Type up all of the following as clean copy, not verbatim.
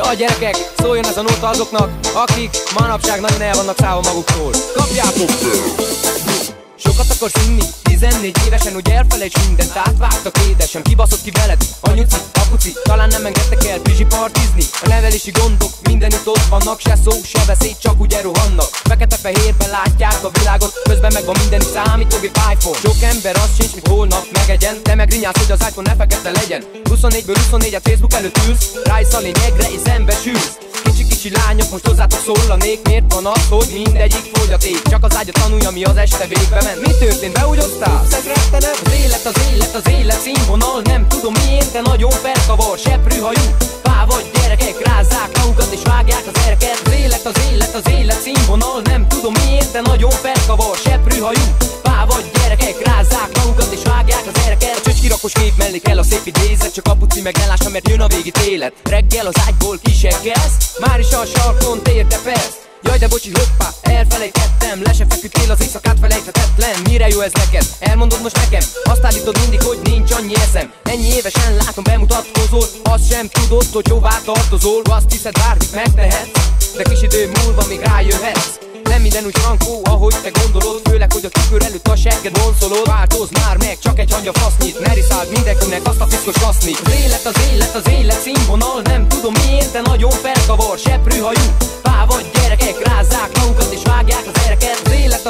A gyerekek, szóljon ez a nóta azoknak, akik manapság nagyon el vannak szállva maguktól. Kapjátok! Sokat akarsz inni, 14 évesen, hogy elfelejts mindent, átvágtak édesen, kibaszott ki veled, anyuci, apuci, talán nem engedtek el pizsi partizni. A nevelési gondok mindenütt ott vannak, se szó, se veszély, csak úgy rohannak. Fekete-fehérben látják a világot, közben megvan minden számítógép iPhone. Sok ember azt sincs, mit holnap megegyen, te meg rinyálsz, hogy az iPhone ne fekete legyen. 24-ből 24-et Facebook előtt ülsz, rájsz a lényegre és szembesülsz. Kicsi lányok, most hozzátok szólanék, miért van az, hogy mindegyik fogyaték? Csak az ágya tanulja, ami az este végbe ment. Mi történt, beúgyoztál? Az élet színvonal, nem tudom miért, de nagyon felkavar. Seprű hajú, pá vagy gyerekek, rázzák magukat és vágják az ereket. Az élet színvonal, nem tudom miért, de nagyon felkavar. Seprű hajú, pá vagy gyerekek, rázzák magukat és vágják az ereket. A csöcskirakos kép mellé kell a szép idézet, csak apuci meg elássa, mert jön a végítélet. Reggel az ágyból kiseggelsz, már is a sarkon térdepelsz. Jaj de bocsi, hoppá, elfelejtettem, le se feküdtél az éjszakát, felejthetetlen. Mire jó ez neked? Elmondod most nekem? Azt állítod mindig, hogy nincs annyi eszem. Ennyi évesen látom, bemutatkozol, azt sem tudod, hogy hová tartozol. Azt hiszed, bármit megtehetsz, de kis idő múlva még rájöhetsz. Nem minden úgy frankó, ahogy te gondolod, főleg, hogy a tükör előtt a segged vonszolod. Változz már meg, csak egy hangya fasznyit, ne riszáld mindenkinek azt a piszkos kasznit. Az élet színvonal, nem tudom miért, de nagyon felkavar. Seprű hajú, pá vagy gyerekek, rázzák magukat és vágják az ereket.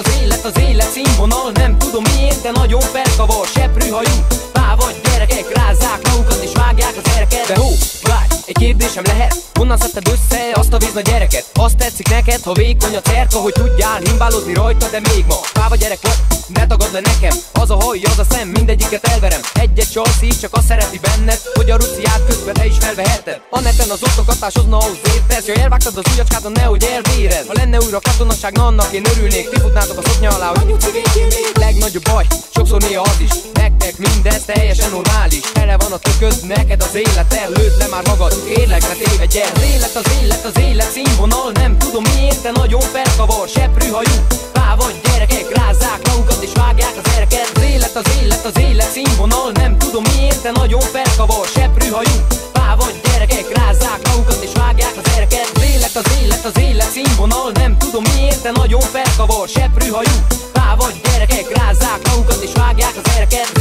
Az élet színvonal, nem tudom miért, de nagyon felkavar. Seprű hajú, pá vagy gyerekek, rázzák magukat és vágják az ereket. De hó, várj, egy kérdésem lehet, honnan szedted össze azt a vízna gyereket? Azt tetszik neked, ha vékony a cerka, hogy tudjál himbálózni rajta, de még ma páva gyerek vagy, ne tagadd le nekem. Az a haj, az a szem, mindegyiket elverem. Egyet csalsz így, csak azt szereti benned, hogy a ruciát közben te is felveheted. A neten az osztogatás hozna ahhoz értesz, ja elvágtad az ujjacskádon, nehogy elvéred. Ha lenne újra katonaság, na annak én örülnék. Ti futnátok a szoknya alá, hogy anyuci védjél még. Legnagyobb baj, sokszor néha az is, nektek mindez teljesen normális. Tele van a tököd, neked az élettel, lőd le már magad, kérlek, ne tévedj el. Az élet színvonal, nem tudom miért, de nagyon felkavar. Seprű hajú, pá vagy gyerekek, rázzák magukat és vágják az ereket. Az élet színvonal, nem tudom miért, de nagyon felkavar. Seprű hajú, pá vagy gyerekek, rázzák magukat és vágják az ereket. Az élet színvonal, nem tudom miért, de nagyon felkavar. Seprű hajú, pá vagy gyerekek, rázzák magukat és vágják az ereket.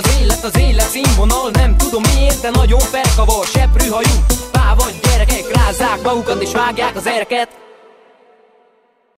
Az élet színvonal, nem tudom miért, de nagyon felkavar. Seprű hajú, pá vagy gyerekek, rázzák magukat és vágják az ereket.